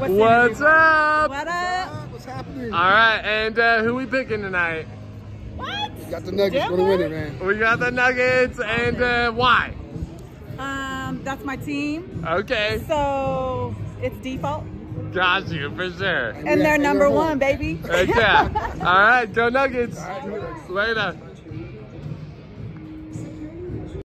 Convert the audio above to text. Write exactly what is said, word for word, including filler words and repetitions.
What's, What's up? What up? What's happening? All right, and uh, who we picking tonight? What? We got the Nuggets gonna win it, man. We got the Nuggets, and uh, why? Um, that's my team. Okay, So it's default. got you for sure. And they're number one, baby. Okay, all right, go Nuggets. Later.